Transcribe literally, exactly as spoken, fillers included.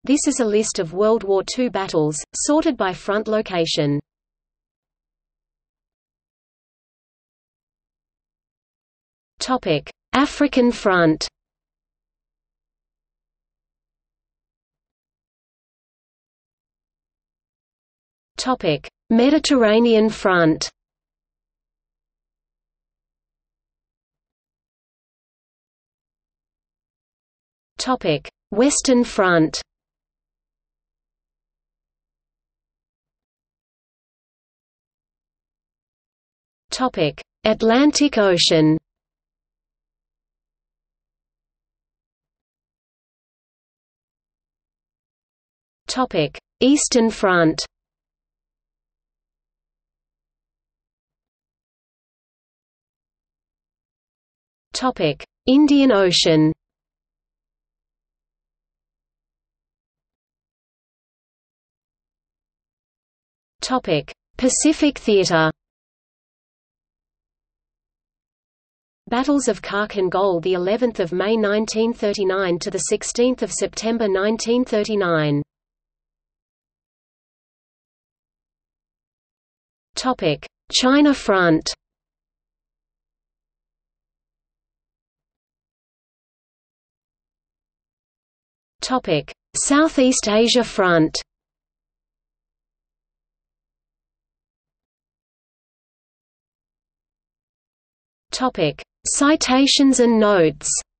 This is a list of World War Two battles, sorted by front location. Topic: African Front. Topic: Mediterranean Front. Topic: Western Front. Topic: Atlantic Ocean. Topic: Eastern Front. Topic: Indian Ocean. Topic: Pacific Theater. Battles of Kark and Gol, the eleventh of May nineteen thirty-nine to the sixteenth of September nineteen thirty-nine. Topic: China Front. Topic: Southeast Asia Front. Topic: Citations and notes.